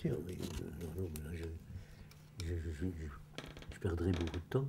sûr, mais non, mais là, je perdrais beaucoup de temps.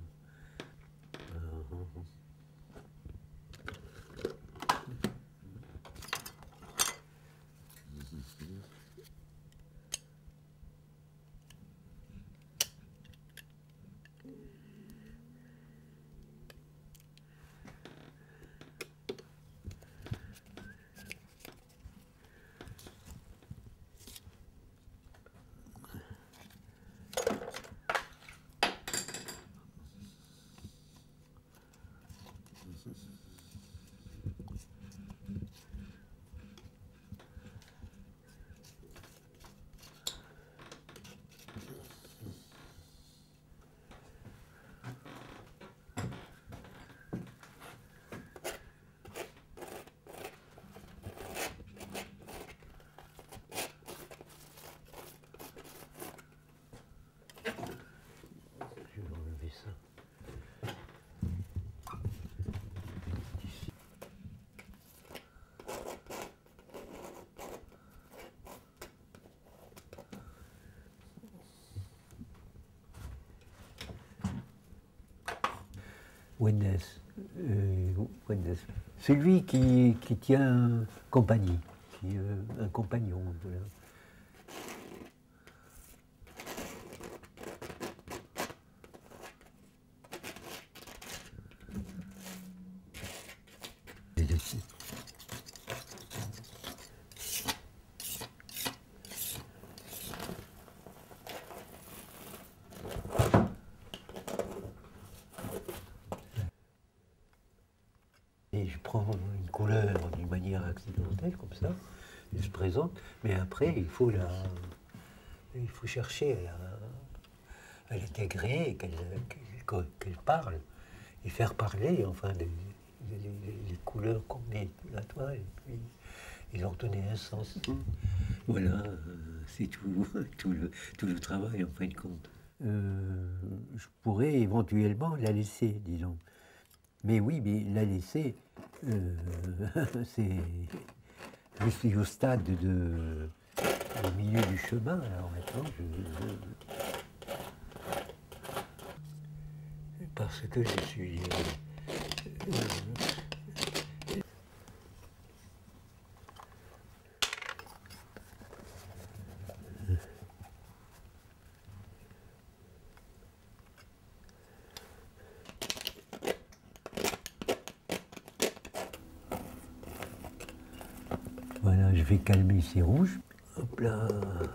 Je vais enlever ça. Wendes, Wendes. Celui qui tient compagnie, un compagnon. Voilà. Et je prends une couleur d'une manière accidentelle, comme ça, elle se présente, mais après, il faut chercher à l'intégrer, qu'elle parle, et faire parler, enfin, les couleurs qu'on met à toi, et puis et leur donner un sens. Voilà, c'est tout le travail, en fin de compte. Je pourrais éventuellement la laisser, disons. Mais oui, mais la laisser, je suis au stade au milieu du chemin, alors maintenant, parce que je suis... Voilà, je vais calmer ces rouges. Hop là.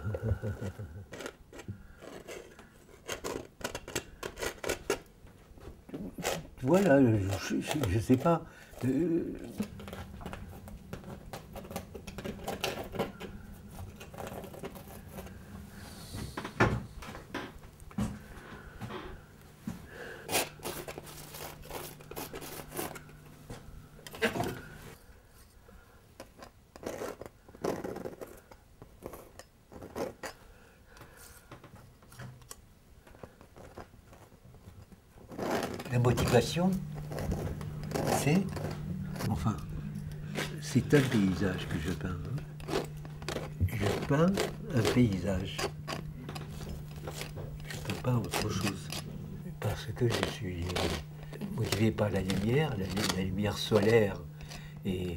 Voilà, je sais pas. La motivation, c'est, enfin, c'est un paysage que je peins. Je peins un paysage. Je ne peins pas autre chose. Parce que je suis motivé par la lumière solaire et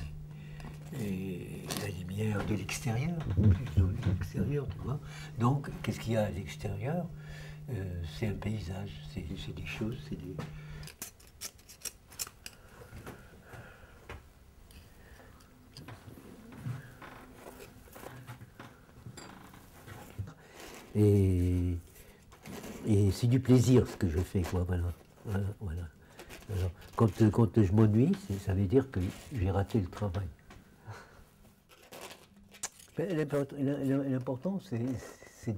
la lumière de l'extérieur, tu vois. Donc, qu'est-ce qu'il y a à l'extérieur? C'est un paysage, c'est des choses, c'est des... Et c'est du plaisir ce que je fais, quoi, voilà. Voilà. Alors, quand je m'ennuie, ça veut dire que j'ai raté le travail. L'important, c'est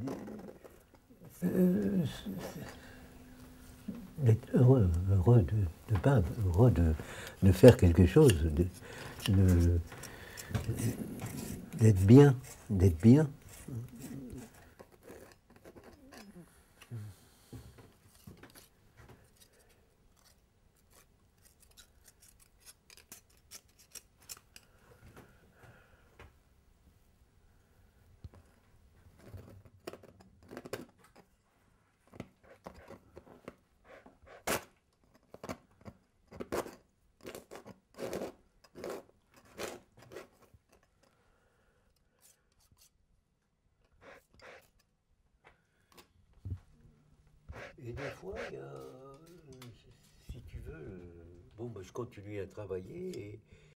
d'être heureux de peindre, heureux de faire quelque chose, d'être bien, d'être bien. Et des fois, il y a, si tu veux, bon, ben, je continue à travailler